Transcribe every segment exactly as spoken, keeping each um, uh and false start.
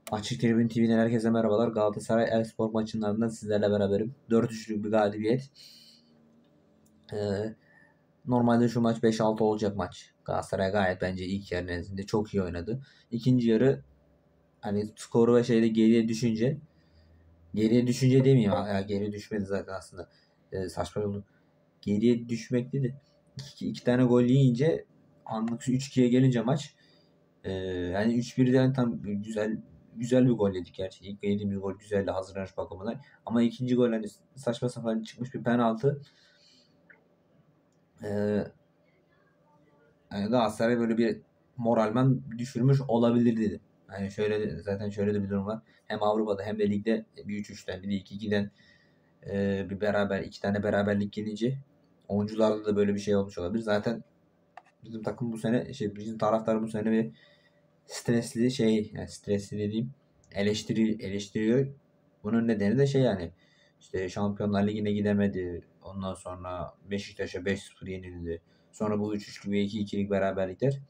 Açık Tribün T V'den herkese merhabalar. Galatasaray Elfspor maçlarından sizlerle beraberim. dört üçlük bir galibiyet. Ee, Normalde şu maç beş altı olacak maç. Galatasaray gayet bence ilk yarı nezdinde çok iyi oynadı. İkinci yarı hani skoru ve şeyde geriye düşünce geriye düşünce demeyeyim ya, geriye düşmedi zaten aslında. Ee, saçma oldu. Geriye düşmek dedi. İki, iki tane gol yiyince anlık üç ikiye gelince maç Ee, yani üç birden tam güzel güzel bir gol yedik gerçi. İlk yediğimiz gol güzeldi hazırlanış bakımından. Ama ikinci gol hani saçma sapan çıkmış bir penaltı. Ee, Yani Galatasaray böyle bir moralmen düşürmüş olabilir dedim. Yani şöyle de- zaten şöyle de bir durum var. Hem Avrupa'da hem de ligde bir üç üçten bir de iki ikiden e, bir beraber iki tane beraberlik gelince oyuncularda da böyle bir şey olmuş olabilir. Zaten bizim takım bu sene şey bizim taraftar bu sene bir stresli şey yani stresli dediğim eleştiri eleştiriyor. Bunun nedeni de şey yani işte Şampiyonlar Ligi'ne gidemedi. Ondan sonra Beşiktaş'a beş sıfır yenildi. Sonra bu üç üçlü ve iki ikilik beraberlikler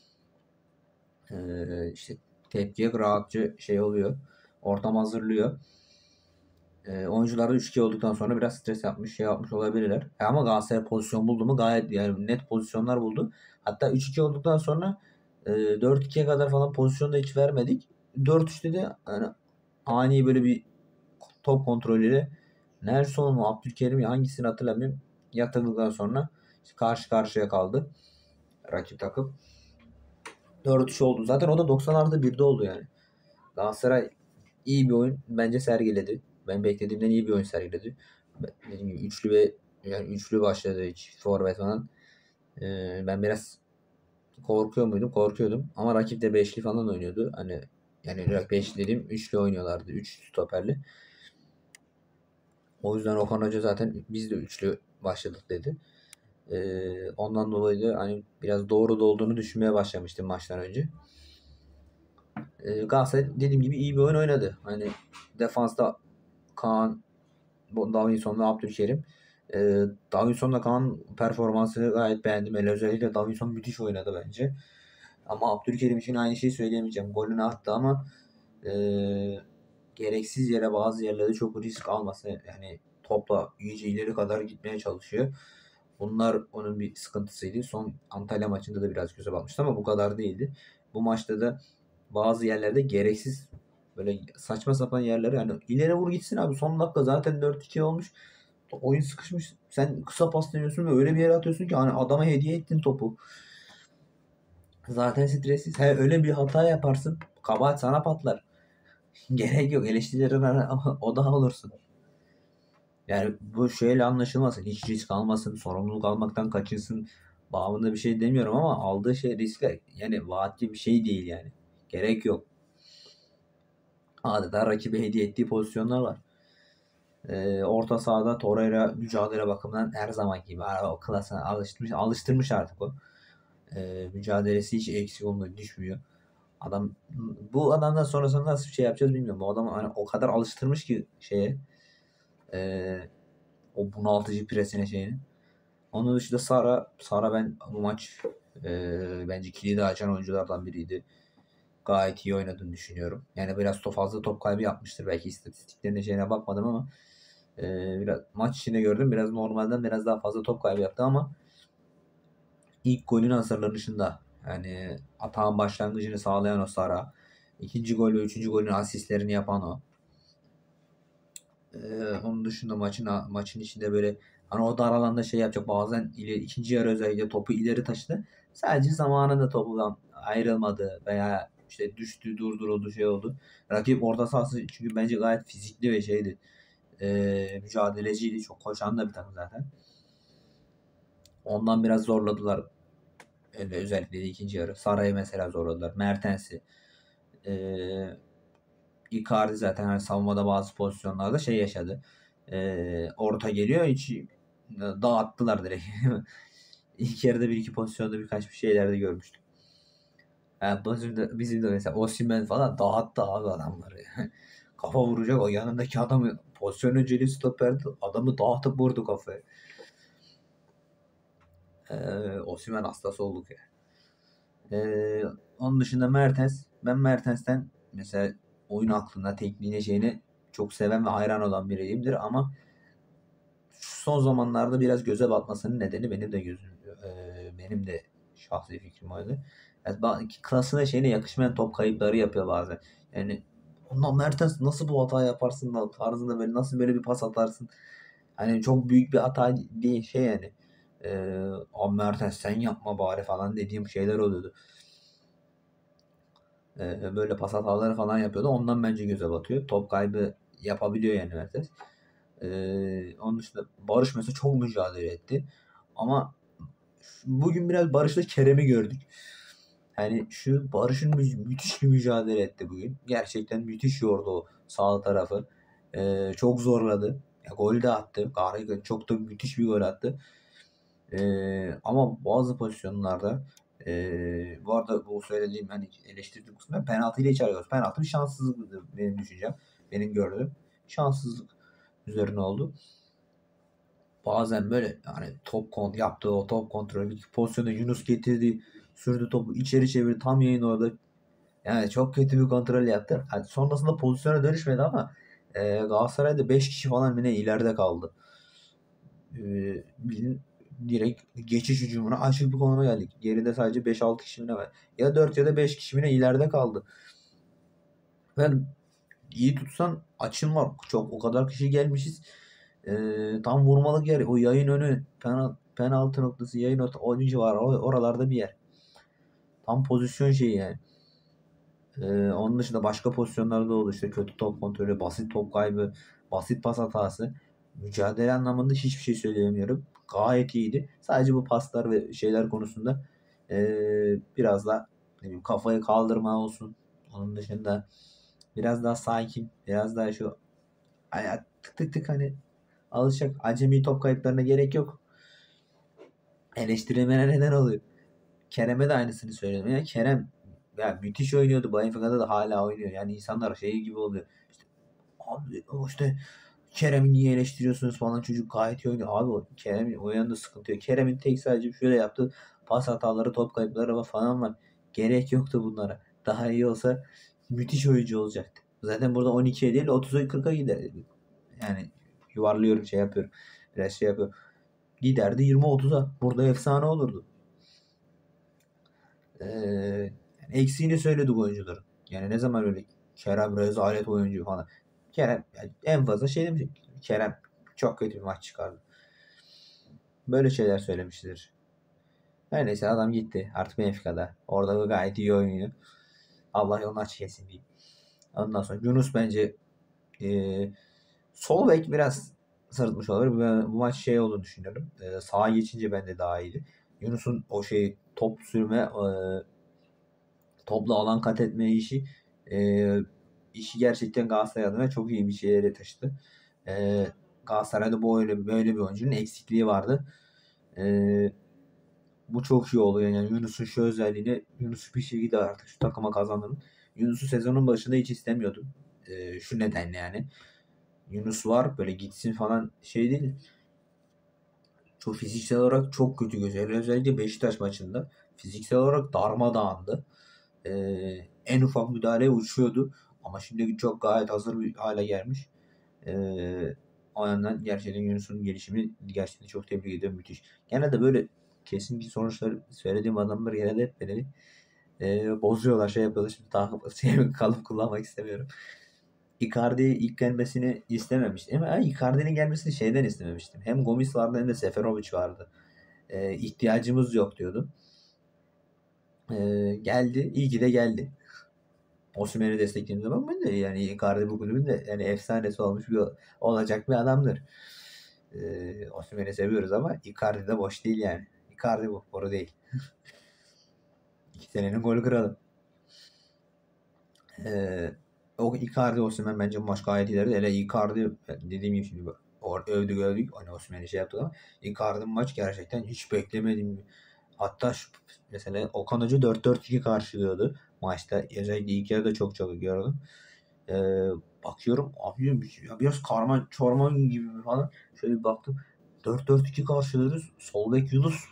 ee, işte tepkiye rahatça şey oluyor. Ortam hazırlıyor. Ee, oyuncular da üç iki olduktan sonra biraz stres yapmış, şey yapmış olabilirler. E ama Galatasaray pozisyon buldu mu gayet yani net pozisyonlar buldu. Hatta üç iki olduktan sonra e, dört ikiye kadar falan pozisyonda hiç vermedik. dört üçte de yani ani böyle bir top kontrolüyle Nelson mu Abdülkerim mi hangisini hatırlamıyorum. Yatırdıktan sonra işte karşı karşıya kaldı rakip takım. dört üç oldu. Zaten o da doksan artı birde oldu yani. Galatasaray iyi bir oyun bence sergiledi. Ben beklediğimden iyi bir oyun sergiledi. Dediğim gibi üçlü ve yani üçlü başladı çift forvet falan. Ee, ben biraz korkuyor muydum? Korkuyordum. Ama rakip de beşli falan oynuyordu. Hani yani beşli dediğim üçlü oynuyorlardı. Üç stoperli. O yüzden Okan Hoca zaten biz de üçlü başladık dedi. Ee, ondan dolayı da hani biraz doğru da olduğunu düşünmeye başlamıştım maçtan önce. Ee, Galatasaray dediğim gibi iyi bir oyun oynadı. Hani defansta Kaan, Davinson ve Abdülkerim. Ee, Davinson'la Kaan performansı gayet beğendim. Hele özellikle Davinson müthiş oynadı bence. Ama Abdülkerim için aynı şeyi söyleyemeyeceğim. Golünü attı ama e, gereksiz yere bazı yerlerde çok risk alması. Yani topla iyice ileri kadar gitmeye çalışıyor. Bunlar onun bir sıkıntısıydı. Son Antalya maçında da biraz göze batmıştı ama bu kadar değildi. Bu maçta da bazı yerlerde gereksiz böyle saçma sapan yerlere yani ileri vur gitsin abi son dakika zaten dört iki olmuş. Oyun sıkışmış. Sen kısa pas deniyorsun ve öyle bir yere atıyorsun ki hani adama hediye ettin topu. Zaten stressiz. He, öyle bir hata yaparsın. Kabahat sana patlar. Gerek yok. Eleştirilerin odağı olursun. Yani bu şöyle anlaşılmasın. Hiç risk almasın. Sorumluluk almaktan kaçınsın. Bağımında bir şey demiyorum ama aldığı şey riskler. Yani vaatli bir şey değil yani. Gerek yok. Adeta rakibe hediye ettiği pozisyonlar var. Ee, orta sahada Torreira mücadele bakımından her zaman gibi o klasına alıştırmış, alıştırmış artık o. Ee, mücadelesi hiç eksik olmuyor, düşmüyor. Adam bu adamdan sonrasında nasıl bir şey yapacağız bilmiyorum. Bu adam hani o kadar alıştırmış ki şeye e, o bunaltıcı presine şeyini. Onun dışında Sara Sara ben bu maç e, bence kilidi açan oyunculardan biriydi. Gayet iyi oynadığını düşünüyorum. Yani biraz top fazla top kaybı yapmıştır. Belki istatistiklerine şeyine bakmadım ama e, biraz maç içinde gördüm. Biraz normalden biraz daha fazla top kaybı yaptı ama ilk golün hazırlanışında yani atağın başlangıcını sağlayan o Sara. İkinci gol ve üçüncü golün asistlerini yapan o. Ee, onun dışında maçın maçın içinde böyle hani o dar alanda şey yapacak bazen ileri, ikinci yarı özellikle topu ileri taşıdı. Sadece zamanında topudan ayrılmadı veya işte düştü durduruldu şey oldu. Rakip orta sahası çünkü bence gayet fizikli ve şeydi. Ee, mücadeleciydi. Çok koşan da bir takım zaten. Ondan biraz zorladılar. Öyle özellikle de ikinci yarı. Saray'ı mesela zorladılar. Mertens'i. Ee, Icardi zaten hani savunmada bazı pozisyonlarda şey yaşadı. Ee, orta geliyor hiç dağıttılar direkt. İlk yarıda bir iki pozisyonda birkaç bir şeylerde görmüştüm. Yani bizim de, bizim de mesela Osimhen falan dağıttı abi adamları. Kafa vuracak o yanındaki adamı pozisyon önceliği stoperdi. Adamı dağıtıp vurdu kafaya. Ee, Osimhen hastası olduk ya. Ee, Onun dışında Mertens. Ben Mertens'ten mesela oyun aklına, tekniğine, şeyine çok seven ve hayran olan biriyimdir ama şu son zamanlarda biraz göze batmasının nedeni benim de gözüm eee, benim de şahsi fikrim oydu. Yani ba- klasına şeyine yakışmayan top kayıpları yapıyor bazen. Yani ondan Mertens nasıl bu hata yaparsın da tarzında böyle nasıl böyle bir pas atarsın. Hani çok büyük bir hata değil şey yani. Eee "Abi Mertens sen yapma bari" falan dediğim şeyler oluyordu. Eee, böyle pas hataları falan yapıyordu. Ondan bence göze batıyor. Top kaybı yapabiliyor yani Mertens. Eee, onun dışında Barış mesela çok mücadele etti. Ama bugün biraz Barış'la Kerem'i gördük. Yani şu Barış'ın mü- müthiş bir mücadele etti bugün. Gerçekten müthiş yordu o sağ tarafı. Eee, çok zorladı. Ya, gol de attı. Harika, çok da müthiş bir gol attı. Eee, ama bazı pozisyonlarda eee, bu arada bu söylediğim hani eleştirdiğim kısımda penaltıyla içeri alıyoruz. Penaltı bir şanssızlıktır benim düşüncem. Benim gördüğüm. Şanssızlık üzerine oldu. Bazen böyle yani top kont yaptığı o top kontrolü bir pozisyonda Yunus getirdi. Sürdü topu içeri çevirdi. Tam yayın orada. Yani çok kötü bir kontrol yaptı. Yani sonrasında pozisyona dönüşmedi ama e, Galatasaray'da beş kişi falan yine ileride kaldı. E, bilin direkt geçiş hücumuna açık bir konuma geldik. Geride sadece beş altı kişi mi ne var? Ya dört ya da beş kişi mi ne ileride kaldı. Ben iyi tutsan açın var. Çok o kadar kişi gelmişiz. Ee, tam vurmalık yer. O yayın önü penaltı, penaltı noktası yayın orta oyuncu var. O- Oralarda bir yer. Tam pozisyon şeyi yani. Ee, onun dışında başka pozisyonlarda da oldu. İşte kötü top kontrolü, basit top kaybı, basit pas hatası. Mücadele anlamında hiçbir şey söyleyemiyorum. Gayet iyiydi. Sadece bu paslar ve şeyler konusunda ee, biraz da ne bileyim, kafayı kaldırma olsun. Onun dışında biraz daha sakin, biraz daha şu ay- tık tık tık hani alışacak. Acemi top kayıplarına gerek yok. Eleştirilmene neden oluyor. Kerem'e de aynısını söyledim. Ya Kerem ya müthiş oynuyordu. Benfica'da da hala oynuyor. Yani insanlar şey gibi oluyor. İşte, abi o işte Kerem'i niye eleştiriyorsunuz falan çocuk gayet iyi oynuyor. Abi o Kerem'in o yanında sıkıntı yok. Kerem'in tek sadece şöyle yaptığı pas hataları, top kayıpları falan var. Gerek yoktu bunlara. Daha iyi olsa müthiş oyuncu olacaktı. Zaten burada on ikiye değil otuza kırka gider. Yani yuvarlıyorum şey yapıyorum. Biraz şey yapıyorum. Giderdi yirmi otuza. Burada efsane olurdu. Ee, eksiğini söyledik oyuncuların. Yani ne zaman öyle Kerem rezalet oyuncu falan. Kerem yani en fazla şey demiş. Kerem çok kötü bir maç çıkardı. Böyle şeyler söylemiştir. Her neyse adam gitti. Artık Benfica'da. Orada gayet iyi oynuyor. Allah yolunu açık etsin diyeyim. Ondan sonra Yunus bence e, sol bek biraz sırıtmış olabilir. Ben bu maç şey olduğunu düşünüyorum. E, sağa geçince bende daha iyiydi. Yunus'un o şey top sürme e, topla alan kat etme işi e, işi gerçekten Galatasaray adına çok iyi bir şeye taşıdı. E, Galatasaray'da bu öyle böyle bir oyuncunun eksikliği vardı. E, bu çok iyi oluyor yani Yunus'un şu özelliğini Yunus'u bir şekilde artık şu takıma kazandırın. Yunus'u sezonun başında hiç istemiyordum. E, şu nedenle yani. Yunus var böyle gitsin falan şey değil. Çok fiziksel olarak çok kötü gözüküyor. Özellikle Beşiktaş maçında fiziksel olarak darmadağındı. Ee, en ufak müdahaleye uçuyordu. Ama şimdi çok gayet hazır bir hale gelmiş. Ee, o yandan gerçekten Yunus'un gelişimi gerçekten çok tebrik ediyorum. Müthiş. Genelde böyle kesin bir sonuçlar söylediğim adamlar genelde hep beni e, bozuyorlar şey yapıyorlar. Şimdi takip şey, kalıp kullanmak istemiyorum. Icardi ilk gelmesini istememiştim. Ama Icardi'nin gelmesini şeyden istememiştim. Hem Gomis vardı hem de Seferovic vardı. Ee, ihtiyacımız yok diyordum. Ee, geldi. İyi ki de geldi. Osimhen'i desteklediğim zaman ben de yani Icardi bu kulübün de yani efsanesi olmuş bir olacak bir adamdır. Ee, Osimhen'i seviyoruz ama Icardi de boş değil yani. Icardi bu. Boru değil. İki senenin gol kralı. Ee, o Icardi Osimhen bence bu maç gayet ileride. Hele Icardi dediğim gibi şimdi or övdük övdük. Hani Osimhen'i şey yaptık ama Icardi maç gerçekten hiç beklemedim. Hatta şu, mesela Okan Hoca dört dört iki karşılıyordu maçta. Özellikle ilk yarıda çok çok gördüm. Ee, bakıyorum abi ya biraz karman çorman gibi falan. Şöyle bir baktım. dört dört iki karşılıyoruz. Sol bek Yunus.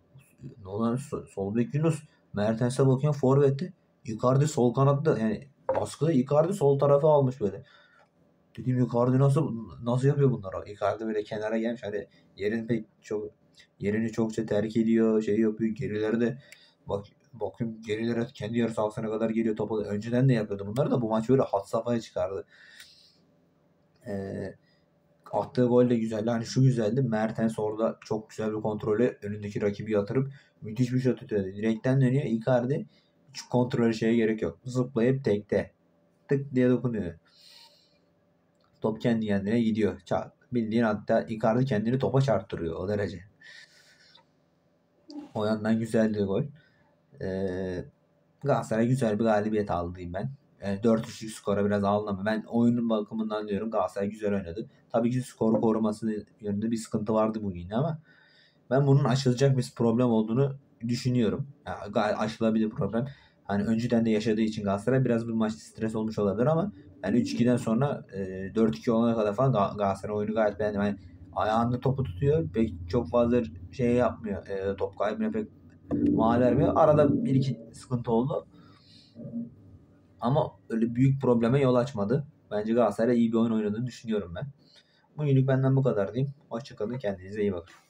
Ne olan sol bek Yunus. Mertens'e bakıyorum forvette. Icardi sol kanatta yani baskıda Icardi sol tarafı almış böyle. Dedim Icardi nasıl nasıl yapıyor bunları? Icardi böyle kenara gelmiş hani yerini pek çok yerini çokça terk ediyor, şey yapıyor. Gerileri de bak bakıyorum gerilere kendi yarı sahasına kadar geliyor topu. Önceden de yapıyordu bunları da bu maç böyle had safhaya çıkardı. Ee, Attığı gol de güzeldi. Hani şu güzeldi. Mertens orada çok güzel bir kontrolü önündeki rakibi yatırıp müthiş bir şut atıyor. Direkten dönüyor. Icardi hiç kontrol şeye gerek yok. Zıplayıp tekte tık diye dokunuyor. Top kendi kendine gidiyor. Ça- Bildiğin hatta Icardi kendini topa çarptırıyor o derece. O yandan güzeldi gol. Ee, Galatasaray güzel bir galibiyet aldı diyeyim ben. Yani dört üçlük skora biraz ağlama. Ben oyunun bakımından diyorum Galatasaray güzel oynadı. Tabii ki skoru koruması yönünde bir sıkıntı vardı bugün yine ama ben bunun aşılacak bir problem olduğunu düşünüyorum. Yani gayet aşılabilir problem. Hani önceden de yaşadığı için Galatasaray biraz bir maç stres olmuş olabilir ama yani üç ikiden sonra e, dört iki olana kadar falan Gal- Galatasaray oyunu gayet beğendim. Yani ayağında topu tutuyor. Pek çok fazla şey yapmıyor. E, top kaybına pek mal vermiyor. Arada bir iki sıkıntı oldu. Ama öyle büyük probleme yol açmadı. Bence Galatasaray iyi bir oyun oynadığını düşünüyorum ben. Bugünlük benden bu kadar diyeyim. Hoşçakalın. Kendinize iyi bakın.